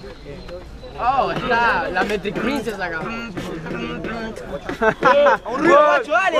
Oh, está la Metric Princess acá. Un ruido, macho, dale.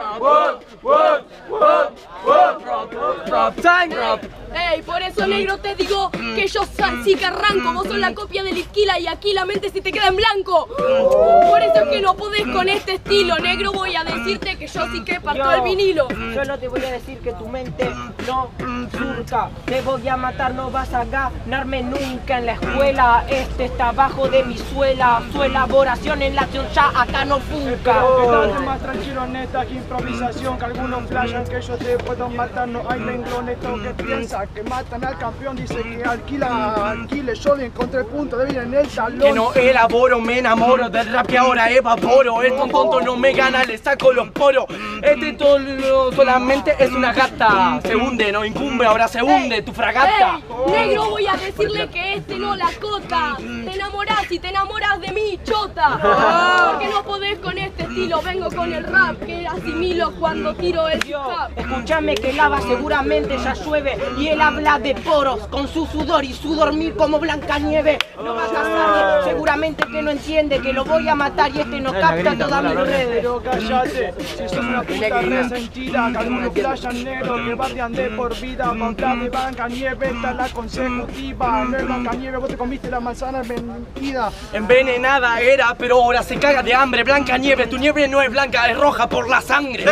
Prop time, prop. Ey, por eso, negro, te digo que yo sí que arranco. Vos sos la copia del Isquila y aquí la mente se te queda en blanco. Por eso es que no podés con este estilo, negro. Voy a decirte que yo sí que parto el vinilo. Solo te voy a decir que tu mente no surca. Te voy a matar, no vas a ganarme nunca en la escuela. Este está abajo de mi suela. Su elaboración en la acción ya acá no funca. Quédate más tranquilo en esta improvisación, que algunos flashan que yo te puedo matar. No hay renglón, esto que piensa que matan al campeón. Dice que alquile, yo le encontré el punto débil en el talón. Que no elaboro, me enamoro del rap que ahora evaporo. El tonto no me gana, le saco los poros. Este todo solamente es una gata. Se hunde, no incumbe, ahora se hunde tu fragata. Negro, voy a decirle que este no la cota. Te enamorás y te enamoras de mí, chota. Porque no podés con este estilo. Vengo con el rap que asimilo cuando tiro el rap. Escúchame que lava, seguramente ya llueve. Y él habla de poros con su sudor y su dormir como Blancanieve. No va a casarme, seguramente que no entiende que lo voy a matar y este no capta todas mis redes. Pero cállate, si sos una puta resentida, que algunos flashan negro que bardean de por vida. Contra de Blancanieve está la consecutiva. No es Blancanieve, vos te comiste la manzana mentida. Envenenada era, pero ahora se caga de hambre. Blancanieve, tu nieve no es blanca, es roja por la sangre.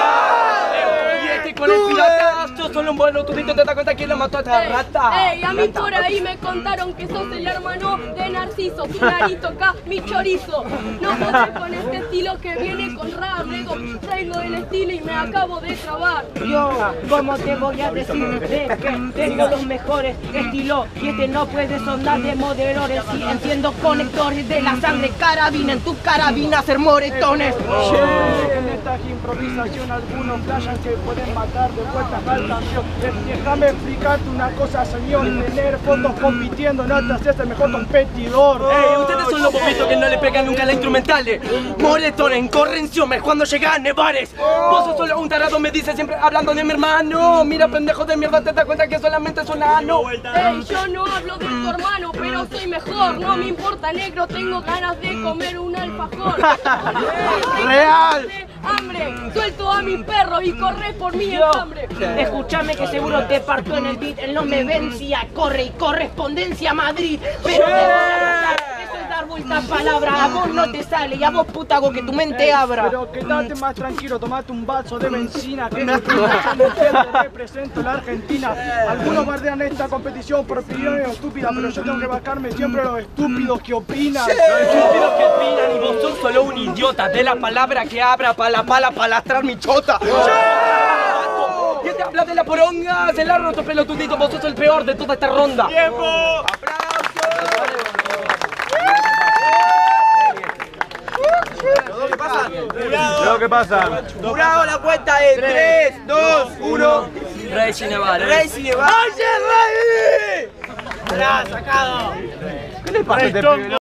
Y este con el pirata, yo solo un vuelo, tú te das cuenta quién lo mató a esta rata. Ey, a mí por ahí me contaron que sos el hermano de Narciso, tu narito acá, mi chorizo. No podés con este estilo que viene con rap, nego. Traigo el estilo y me acabo de trabar. Yo, ¿cómo te voy a decir de que tengo los mejores estilos? Y este no puede sonar de moderadores. Si enciendo conectores de la sangre, carabina en tu carabina hacer moretones. En esta improvisación algunos flashan que pueden matar de vuelta al campeón. Déjame explicarte una cosa, señor. Tener fotos compitiendo no te haces el mejor competidor. Ey, ustedes son los bobitos que no le pegan nunca a la instrumental. Moretones en correnciones cuando llegan nevares. Vos sos solo un tarado, me dice siempre hablando de mi hermano. Mira, pendejo de mierda, te das cuenta que solamente es un ano. Ey, yo no hablo de tu hermano, pero soy mejor. No me importa, negro, tengo ganas de comer un alfajor. ¡Real! Hambre, suelto a mi perro y corre por mí hambre. Escúchame que seguro te parto en el beat. Él no me vencía, corre y correspondencia a Madrid. Pero eso es dar vuelta a palabra. A vos no te sale y a vos puta hago que tu mente abra. Pero quédate más tranquilo, tomate un vaso de benzina. Que no te represento la Argentina. Algunos bardean esta competición por opiniones estúpidas, pero yo tengo que bancarme siempre a los estúpidos que opinan. Los estúpidos que opinan y vos sos solo un idiota. De la palabra que abra para la pala para lastrar mi chota. Y este habla de la poronga, se la roto pelotudito, vos sos el peor de toda esta ronda. ¡Tiempo! Cuidado, ¿qué pasa? Jurado la cuenta de 3, 2, 1. Rey Cinebar. Rey Cinebar. ¡Oye, Rey! ¡Sacado! ¿Qué le pasa a este pibe?